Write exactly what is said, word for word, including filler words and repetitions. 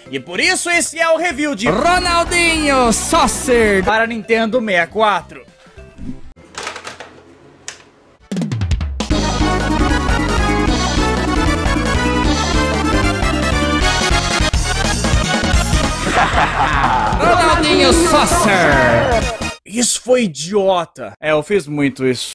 E por isso esse é o review de Ronaldinho Saucer para Nintendo sessenta e quatro. Ronaldinho Saucer. Isso foi idiota. É, eu fiz muito isso.